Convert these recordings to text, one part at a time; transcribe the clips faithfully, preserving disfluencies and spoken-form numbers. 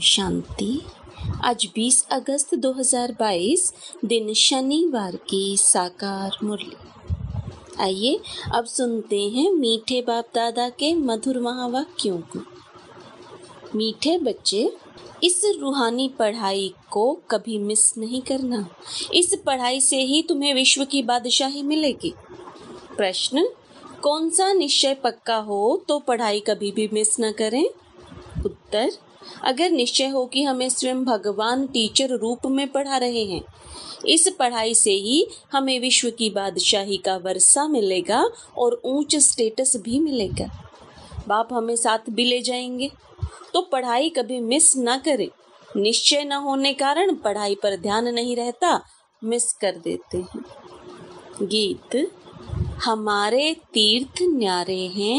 शांति। आज बीस अगस्त दो हज़ार बाईस दिन शनिवार की साकार मुरली। आइए अब सुनते हैं मीठे बाप दादा के मधुर महावाक्यों को। मीठे बच्चे, इस रूहानी पढ़ाई को कभी मिस नहीं करना। इस पढ़ाई से ही तुम्हें विश्व की बादशाही मिलेगी। प्रश्न, कौन सा निश्चय पक्का हो तो पढ़ाई कभी भी मिस न करें? उत्तर, अगर निश्चय हो कि हमें स्वयं भगवान टीचर रूप में पढ़ा रहे हैं, इस पढ़ाई से ही हमें विश्व की बादशाही का वर्षा मिलेगा और ऊंच स्टेटस भी मिलेगा। बाप हमें साथ भी ले जाएंगे, तो पढ़ाई कभी मिस ना करें। निश्चय न होने कारण पढ़ाई पर ध्यान नहीं रहता, मिस कर देते हैं। गीत। हमारे तीर्थ न्यारे हैं।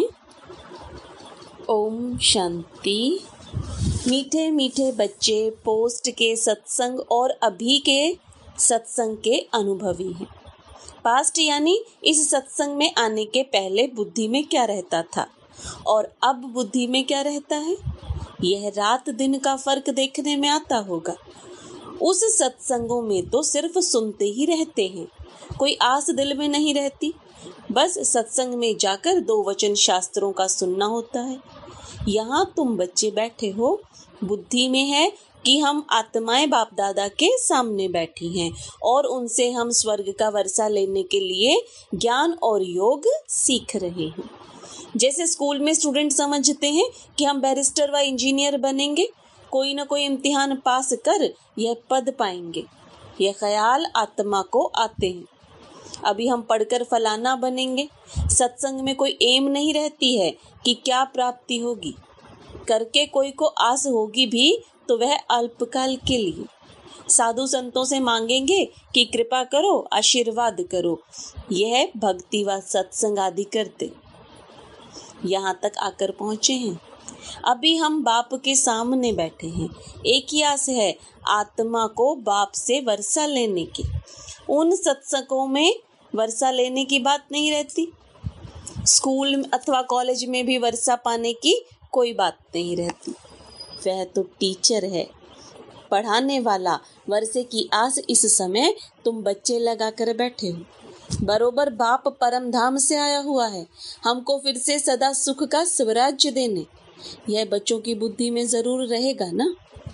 ओम शांति। मीठे मीठे बच्चे पोस्ट के सत्संग और अभी के सत्संग के अनुभवी हैं। पास्ट यानी इस सत्संग में आने के पहले बुद्धि में क्या रहता था और अब बुद्धि में क्या रहता है, यह रात दिन का फर्क देखने में आता होगा। उस सत्संगों में तो सिर्फ सुनते ही रहते हैं, कोई आस दिल में नहीं रहती। बस सत्संग में जाकर दो वचन शास्त्रों का सुनना होता है। यहाँ तुम बच्चे बैठे हो, बुद्धि में है कि हम आत्माएं बाप दादा के सामने बैठी हैं और उनसे हम स्वर्ग का वर्षा लेने के लिए ज्ञान और योग सीख रहे हैं। जैसे स्कूल में स्टूडेंट समझते हैं कि हम बैरिस्टर व इंजीनियर बनेंगे, कोई ना कोई इम्तिहान पास कर यह पद पाएंगे। यह ख्याल आत्मा को आते हैं। अभी हम पढ़कर फलाना बनेंगे। सत्संग में कोई एम नहीं रहती है कि क्या प्राप्ति होगी। करके कोई को आस होगी भी तो वह अल्पकाल के लिए। साधु संतों से मांगेंगे कि कृपा करो, आशीर्वाद करो। यह भक्ति व सत्संग आदि करते यहाँ तक आकर पहुँचे हैं। अभी हम बाप के सामने बैठे हैं। एक ही आस है, आत्मा को बाप से वर्षा लेने की। उन सत्संगों में वर्षा लेने की बात नहीं रहती। स्कूल अथवा कॉलेज में भी वर्षा पाने की कोई बात नहीं रहती। वह तो टीचर है, पढ़ाने वाला। वर्षे की आस इस समय तुम बच्चे लगा कर बैठे हो। बरोबर बाप परम धाम से आया हुआ है, हमको फिर से सदा सुख का स्वराज्य देने। यह बच्चों की बुद्धि में जरूर रहेगा ना।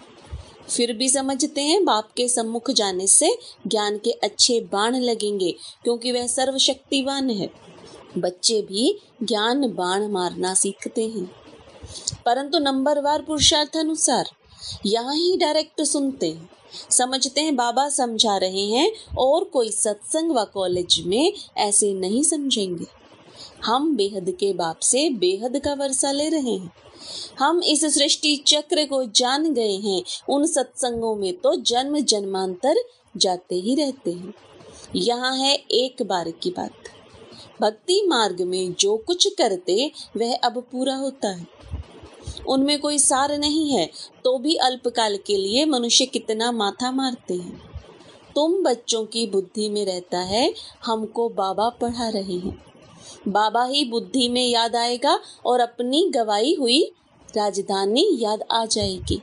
फिर भी समझते हैं बाप के सम्मुख जाने से ज्ञान के अच्छे बाण लगेंगे, क्योंकि वह सर्वशक्तिवान है। बच्चे भी ज्ञान बाण मारना सीखते हैं, परंतु नंबरवार पुरुषार्थ अनुसार। यहाँ ही डायरेक्ट सुनते हैं, समझते हैं बाबा समझा रहे हैं और कोई सत्संग व कॉलेज में ऐसे नहीं समझेंगे। हम बेहद के बाप से बेहद का वर्षा ले रहे हैं। हम इस सृष्टि चक्र को जान गए हैं। उन सत्संगों में तो जन्म जन्मांतर जाते ही रहते हैं। यहाँ है एक बार की बात। भक्ति मार्ग में जो कुछ करते वह अब पूरा होता है। उनमें कोई सार नहीं है, तो भी अल्पकाल के लिए मनुष्य कितना माथा मारते हैं। तुम बच्चों की बुद्धि में रहता है, हमको बाबा पढ़ा रहे हैं। बाबा ही बुद्धि में याद आएगा और अपनी गवाई हुई राजधानी याद आ जाएगी।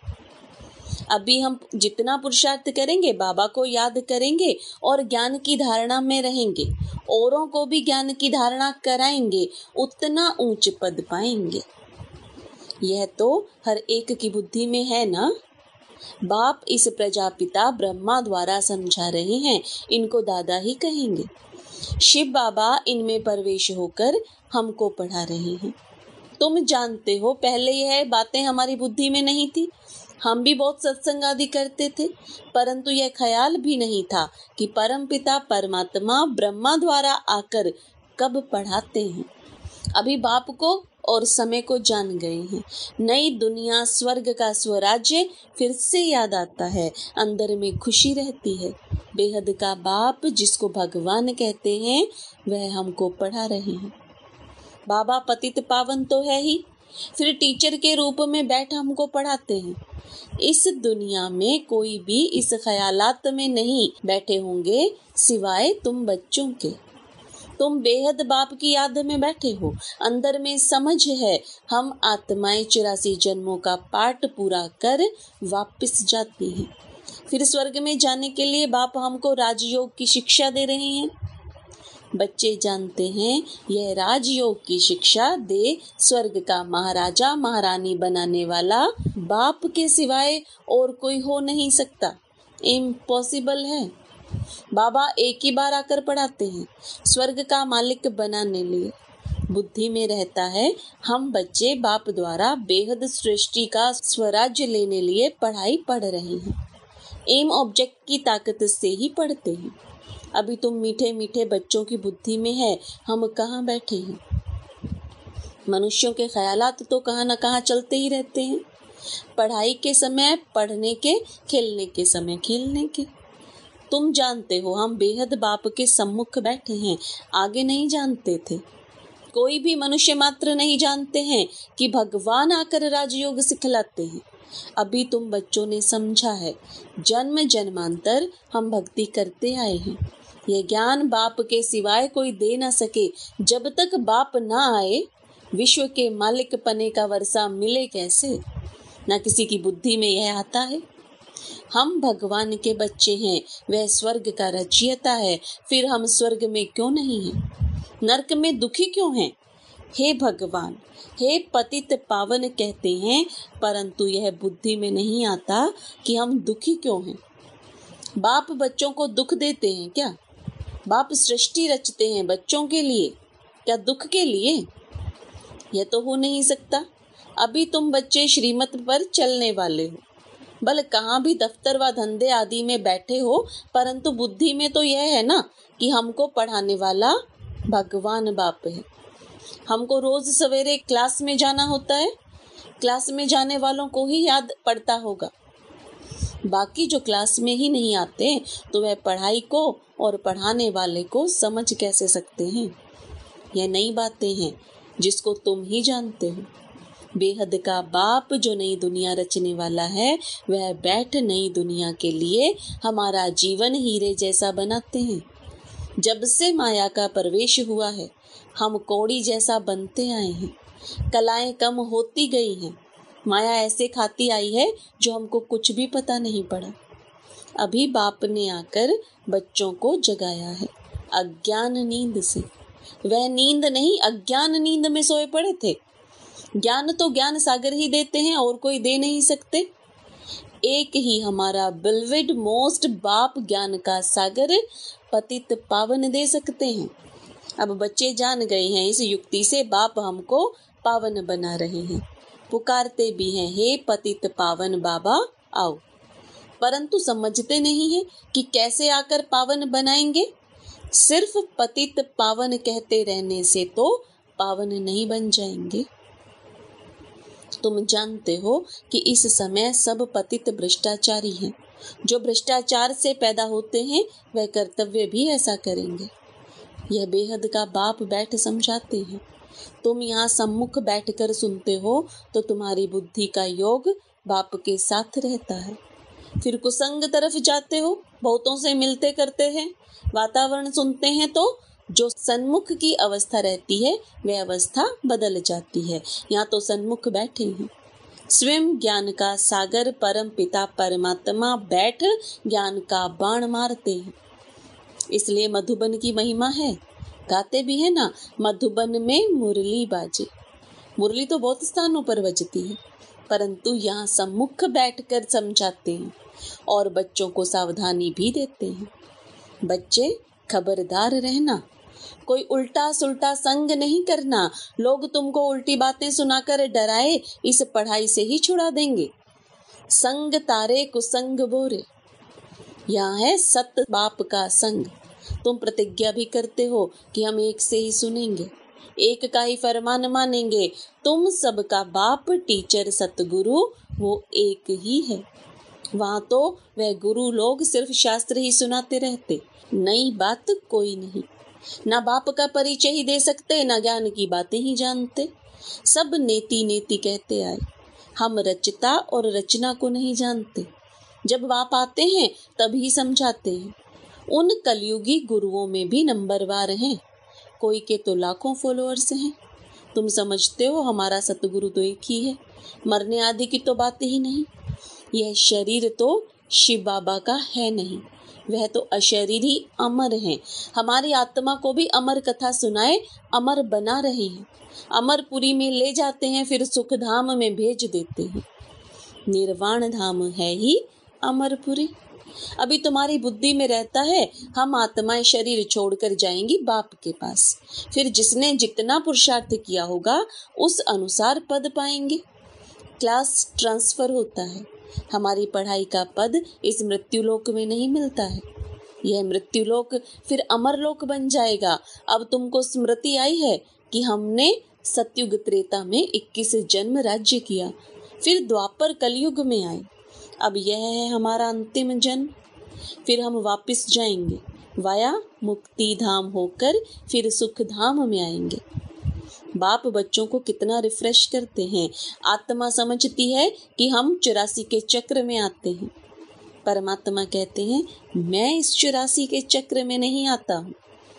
अभी हम जितना पुरुषार्थ करेंगे, बाबा को याद करेंगे और ज्ञान की धारणा में रहेंगे, औरों को भी ज्ञान की धारणा कराएंगे, उतना ऊंच पद पाएंगे। यह तो हर एक की बुद्धि में है ना। बाप इस प्रजापिता ब्रह्मा द्वारा समझा रहे हैं, इनको दादा ही कहेंगे। शिव बाबा इनमें प्रवेश होकर हमको पढ़ा रहे हैं। तुम जानते हो, पहले यह बातें हमारी बुद्धि में नहीं थी। हम भी बहुत सत्संग आदि करते थे, परंतु यह ख्याल भी नहीं था कि परमपिता परमात्मा ब्रह्मा द्वारा आकर कब पढ़ाते हैं। अभी बाप को और समय को जान गए हैं। नई दुनिया, स्वर्ग का स्वराज्य फिर से याद आता है। अंदर में खुशी रहती है। बेहद का बाप, जिसको भगवान कहते हैं, वह हमको पढ़ा रहे हैं। बाबा पतित पावन तो है ही, फिर टीचर के रूप में बैठ हमको पढ़ाते हैं। इस दुनिया में कोई भी इस ख्यालात में नहीं बैठे होंगे सिवाय तुम बच्चों के। तुम बेहद बाप की याद में बैठे हो, अंदर में समझ है हम आत्माएं चौरासी जन्मों का पाठ पूरा कर वापस जाती हैं। फिर स्वर्ग में जाने के लिए बाप हमको राजयोग की शिक्षा दे रहे हैं। बच्चे जानते हैं यह राजयोग की शिक्षा दे स्वर्ग का महाराजा महारानी बनाने वाला बाप के सिवाय और कोई हो नहीं सकता, इम्पॉसिबल है। बाबा एक ही बार आकर पढ़ाते हैं स्वर्ग का मालिक बनाने लिए। बुद्धि में रहता है हम बच्चे बाप द्वारा बेहद सृष्टि का स्वराज्य लेने लिए पढ़ाई पढ़ रहे हैं। एम ऑब्जेक्ट की ताकत से ही पढ़ते हैं। अभी तुम मीठे मीठे बच्चों की बुद्धि में है हम कहाँ बैठे हैं। मनुष्यों के ख्यालात तो कहाँ न कहाँ चलते ही रहते हैं। पढ़ाई के समय पढ़ने के, खेलने के समय खेलने के। तुम जानते हो हम बेहद बाप के सम्मुख बैठे हैं, आगे नहीं जानते थे। कोई भी मनुष्य मात्र नहीं जानते हैं कि भगवान आकर राजयोग सिखलाते हैं। अभी तुम बच्चों ने समझा है जन्म जन्मांतर हम भक्ति करते आए हैं। यह ज्ञान बाप के सिवाय कोई दे ना सके। जब तक बाप ना आए विश्व के मालिक पने का वर्षा मिले कैसे। ना किसी की बुद्धि में यह आता है। हम भगवान के बच्चे हैं, वह स्वर्ग का रचयिता है, फिर हम स्वर्ग में क्यों नहीं हैं? नरक में दुखी क्यों हैं? हे भगवान, हे पतित पावन कहते हैं, परंतु यह बुद्धि में नहीं आता कि हम दुखी क्यों हैं। बाप बच्चों को दुख देते हैं क्या? बाप सृष्टि रचते हैं बच्चों के लिए, क्या दुख के लिए? यह तो हो नहीं सकता। अभी तुम बच्चे श्रीमत पर चलने वाले हो, भले कहाँ भी दफ्तर व धंधे आदि में बैठे हो, परंतु बुद्धि में तो यह है ना कि हमको पढ़ाने वाला भगवान बाप है। हमको रोज सवेरे क्लास में जाना होता है, क्लास में जाने वालों को ही याद पड़ता होगा। बाकी जो क्लास में ही नहीं आते तो वह पढ़ाई को और पढ़ाने वाले को समझ कैसे सकते हैं। यह नई बातें हैं जिसको तुम ही जानते हो। बेहद का बाप जो नई दुनिया रचने वाला है, वह बैठ नई दुनिया के लिए हमारा जीवन हीरे जैसा बनाते हैं। जब से माया का प्रवेश हुआ है हम कौड़ी जैसा बनते आए हैं। कलाएं कम होती गई हैं। माया ऐसे खाती आई है जो हमको कुछ भी पता नहीं पड़ा। अभी बाप ने आकर बच्चों को जगाया है अज्ञान नींद से। वह नींद नहीं, अज्ञान नींद में सोए पड़े थे। ज्ञान तो ज्ञान सागर ही देते हैं और कोई दे नहीं सकते। एक ही हमारा बिलविड मोस्ट बाप ज्ञान का सागर पतित पावन दे सकते हैं। अब बच्चे जान गए हैं इस युक्ति से बाप हमको पावन बना रहे हैं। पुकारते भी हैं हे पतित पावन बाबा आओ, परंतु समझते नहीं है कि कैसे आकर पावन बनाएंगे। सिर्फ पतित पावन कहते रहने से तो पावन नहीं बन जाएंगे। तुम जानते हो कि इस समय सब पतित भ्रष्टाचारी हैं। जो भ्रष्टाचार से पैदा होते हैं वह कर्तव्य भी ऐसा करेंगे। यह बेहद का बाप बैठ समझाते हैं। तुम यहाँ सम्मुख बैठकर सुनते हो तो तुम्हारी बुद्धि का योग बाप के साथ रहता है। फिर कुसंग तरफ जाते हो, बहुतों से मिलते करते हैं, वातावरण सुनते हैं, तो जो सन्मुख की अवस्था रहती है वह अवस्था बदल जाती है। यहाँ तो सन्मुख बैठे हैं स्वयं ज्ञान का सागर परम पिता परमात्मा बैठ ज्ञान का बाण मारते हैं। इसलिए मधुबन की महिमा है। गाते भी है ना, मधुबन में मुरली बाजे। मुरली तो बहुत स्थानों पर बजती है, परंतु यहाँ सम्मुख बैठकर समझाते हैं और बच्चों को सावधानी भी देते हैं। बच्चे खबरदार रहना, कोई उल्टा सुल्टा संग नहीं करना। लोग तुमको उल्टी बातें सुनाकर डराए, इस पढ़ाई से ही छुड़ा देंगे। संग तारे कुसंग बोरे, यहाँ है सत बाप का संग। तुम प्रतिज्ञा भी करते हो कि हम एक से ही सुनेंगे, एक का ही फरमान मानेंगे। तुम सबका बाप टीचर सतगुरु वो एक ही है। वहाँ तो वह गुरु लोग सिर्फ शास्त्र ही सुनाते रहते, नई बात कोई नहीं। ना बाप का परिचय ही दे सकते, ना ज्ञान की बातें ही जानते। सब नेति नेति कहते आए। हम रचता और रचना को नहीं जानते। जब बाप आते हैं तभी समझाते हैं। उन कलयुगी गुरुओं में भी नंबरवार हैं। कोई के तो लाखों फॉलोअर्स हैं। तुम समझते हो हमारा सतगुरु तो एक ही है, मरने आदि की तो बात ही नहीं। यह शरीर तो शिव बाबा का है नहीं, वह तो अशरीरी अमर हैं। हमारी आत्मा को भी अमर कथा सुनाए अमर बना रहे हैं, अमरपुरी में ले जाते हैं, फिर सुख धाम में भेज देते हैं। निर्वाण धाम है ही अमरपुरी। अभी तुम्हारी बुद्धि में रहता है हम आत्माएं शरीर छोड़कर जाएंगी बाप के पास, फिर जिसने जितना पुरुषार्थ किया होगा उस अनुसार पद पाएंगे। क्लास ट्रांसफर होता है। हमारी पढ़ाई का पद इस मृत्युलोक में नहीं मिलता है, यह मृत्युलोक फिर अमरलोक बन जाएगा। अब तुमको स्मृति आई है कि हमने सतयुग त्रेता में इक्कीस जन्म राज्य किया, फिर द्वापर कलयुग में आए, अब यह है हमारा अंतिम जन्म। फिर हम वापस जाएंगे वाया मुक्ति धाम होकर, फिर सुख धाम में आएंगे। बाप बच्चों को कितना रिफ्रेश करते हैं। आत्मा समझती है कि हम चौरासी के चक्र में आते हैं, परमात्मा कहते हैं मैं इस चौरासी के चक्र में नहीं आता हूँ,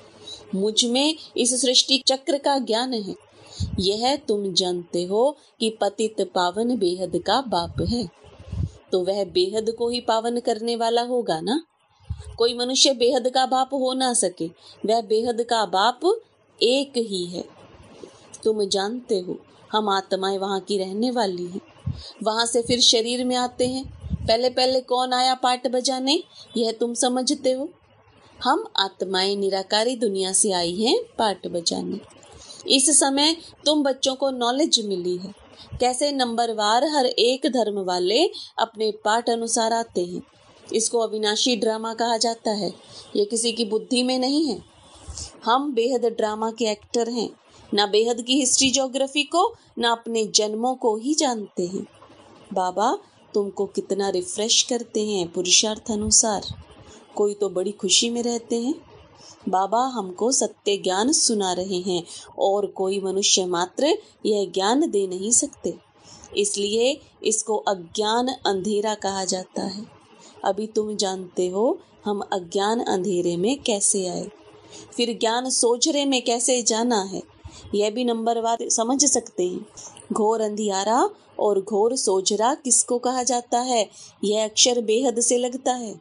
मुझ में इस सृष्टि चक्र का ज्ञान है। यह तुम जानते हो कि पतित पावन बेहद का बाप है, तो वह बेहद को ही पावन करने वाला होगा ना। कोई मनुष्य बेहद का बाप हो ना सके, वह बेहद का बाप एक ही है। तुम जानते हो हम आत्माएं वहां की रहने वाली हैं, वहां से फिर शरीर में आते हैं। पहले पहले कौन आया पाट बजाने, यह तुम समझते हो। हम आत्माएं निराकारी दुनिया से आई हैं पाट बजाने। इस समय तुम बच्चों को नॉलेज मिली है कैसे नंबरवार हर एक धर्म वाले अपने पाठ अनुसार आते हैं। इसको अविनाशी ड्रामा कहा जाता है, ये किसी की बुद्धि में नहीं है। हम बेहद ड्रामा के एक्टर हैं, ना बेहद की हिस्ट्री ज्योग्राफी को, ना अपने जन्मों को ही जानते हैं। बाबा तुमको कितना रिफ्रेश करते हैं पुरुषार्थ अनुसार। कोई तो बड़ी खुशी में रहते हैं। बाबा हमको सत्य ज्ञान सुना रहे हैं और कोई मनुष्य मात्र यह ज्ञान दे नहीं सकते, इसलिए इसको अज्ञान अंधेरा कहा जाता है। अभी तुम जानते हो हम अज्ञान अंधेरे में कैसे आए, फिर ज्ञान सोझरे में कैसे जाना है, यह भी नंबरवार समझ सकते हैं। घोर अंधियारा और घोर सोझरा किसको कहा जाता है, यह अक्षर बेहद से लगता है।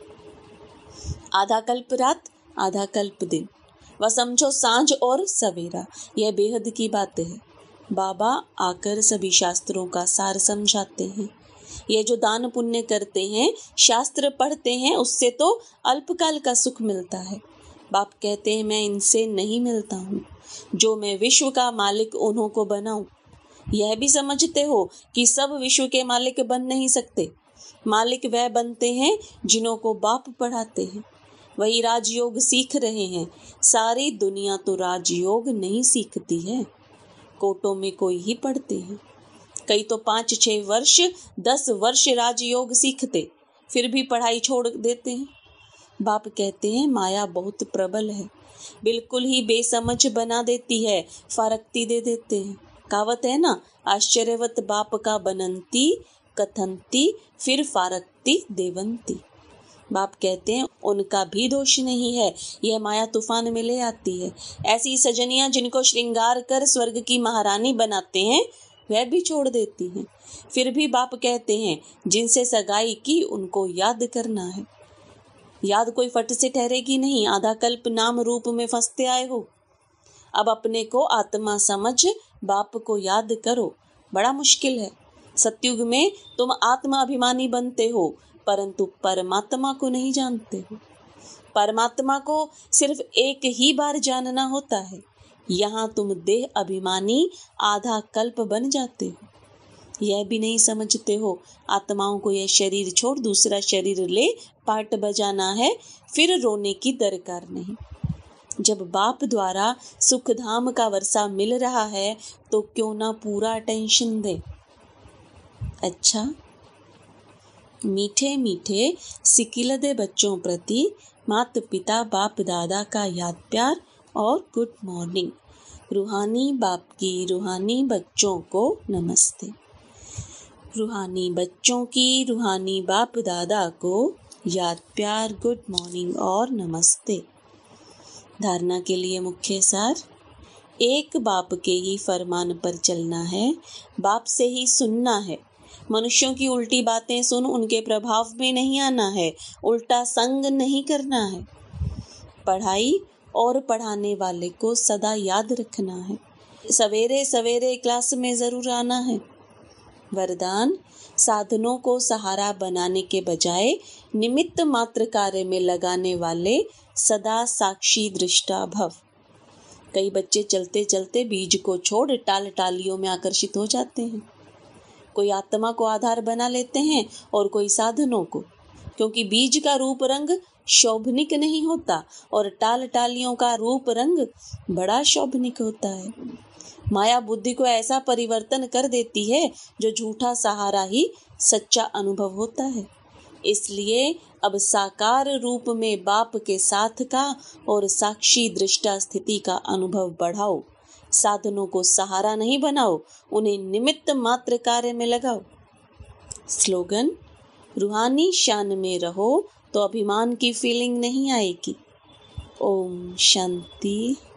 आधा कल्प रात आधा कल्प दिन, वह समझो सांझ और सवेरा, यह बेहद की बात है। बाबा आकर सभी शास्त्रों का सार समझाते हैं। ये जो दान पुण्य करते हैं, शास्त्र पढ़ते हैं, उससे तो अल्पकाल का सुख मिलता है। बाप कहते हैं मैं इनसे नहीं मिलता हूँ, जो मैं विश्व का मालिक उन्हों को बनाऊं। यह भी समझते हो कि सब विश्व के मालिक बन नहीं सकते। मालिक वह बनते हैं जिन्हों को बाप पढ़ाते हैं, वही राजयोग सीख रहे हैं। सारी दुनिया तो राजयोग नहीं सीखती है, कोटों में कोई ही पढ़ते हैं। कई तो पाँच छह वर्ष दस वर्ष राजयोग सीखते, फिर भी पढ़ाई छोड़ देते हैं। बाप कहते हैं माया बहुत प्रबल है, बिल्कुल ही बेसमझ बना देती है, फारकती दे देते हैं। कहावत है ना, आश्चर्यवत बाप का बनंती कथंती फिर फारकती देवंती। बाप कहते हैं उनका भी दोष नहीं है, यह माया तूफान में ले आती है। ऐसी सजनियां जिनको श्रृंगार कर स्वर्ग की महारानी बनाते हैं, वह भी छोड़ देती हैं। फिर भी बाप कहते हैं जिनसे सगाई की उनको याद करना है। याद कोई फट से ठहरेगी नहीं, आधा कल्प नाम रूप में फंसते आए हो। अब अपने को आत्मा समझ बाप को याद करो, बड़ा मुश्किल है। सतयुग में तुम आत्मा अभिमानी बनते हो, परंतु परमात्मा को नहीं जानते हो। परमात्मा को सिर्फ एक ही बार जानना होता है। यहाँ तुम देह अभिमानी आधा कल्प बन जाते हो, यह भी नहीं समझते हो। आत्माओं को यह शरीर छोड़ दूसरा शरीर ले पाट बजाना है, फिर रोने की दरकार नहीं। जब बाप द्वारा सुख धाम का वर्षा मिल रहा है तो क्यों ना पूरा अटेंशन दे। अच्छा, मीठे मीठे सिकिलदे बच्चों प्रति माता पिता बाप दादा का याद प्यार और गुड मॉर्निंग। रूहानी बाप की रूहानी बच्चों को नमस्ते। रूहानी बच्चों की रूहानी बाप दादा को याद प्यार गुड मॉर्निंग और नमस्ते। धारणा के लिए मुख्य सार, एक बाप के ही फरमान पर चलना है, बाप से ही सुनना है, मनुष्यों की उल्टी बातें सुन उनके प्रभाव में नहीं आना है, उल्टा संग नहीं करना है, पढ़ाई और पढ़ाने वाले को सदा याद रखना है, सवेरे सवेरे क्लास में जरूर आना है। वरदान, साधनों को सहारा बनाने के बजाय निमित्त मात्र कार्य में लगाने वाले सदा साक्षी दृष्टा भव। कई बच्चे चलते चलते बीज को छोड़ टाल टालियों में आकर्षित हो जाते हैं। कोई आत्मा को आधार बना लेते हैं और कोई साधनों को, क्योंकि बीज का रूप रंग शोभनिक नहीं होता और टाल टालियों का रूप रंग बड़ा शोभनिक होता है। माया बुद्धि को ऐसा परिवर्तन कर देती है जो झूठा सहारा ही सच्चा अनुभव होता है। इसलिए अब साकार रूप में बाप के साथ का और साक्षी दृष्टा स्थिति का अनुभव बढ़ाओ। साधनों को सहारा नहीं बनाओ, उन्हें निमित्त मात्र कार्य में लगाओ। स्लोगन, रूहानी शान में रहो तो अभिमान की फीलिंग नहीं आएगी। ओम शांति।